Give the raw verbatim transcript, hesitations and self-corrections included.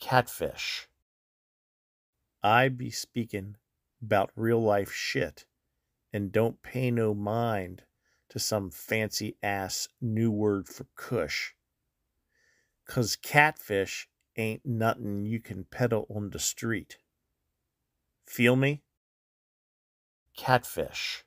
Catfish. I be speaking 'bout real life shit and don't pay no mind to some fancy ass new word for kush. 'Cause catfish ain't nothing you can peddle on the street. Feel me? Catfish.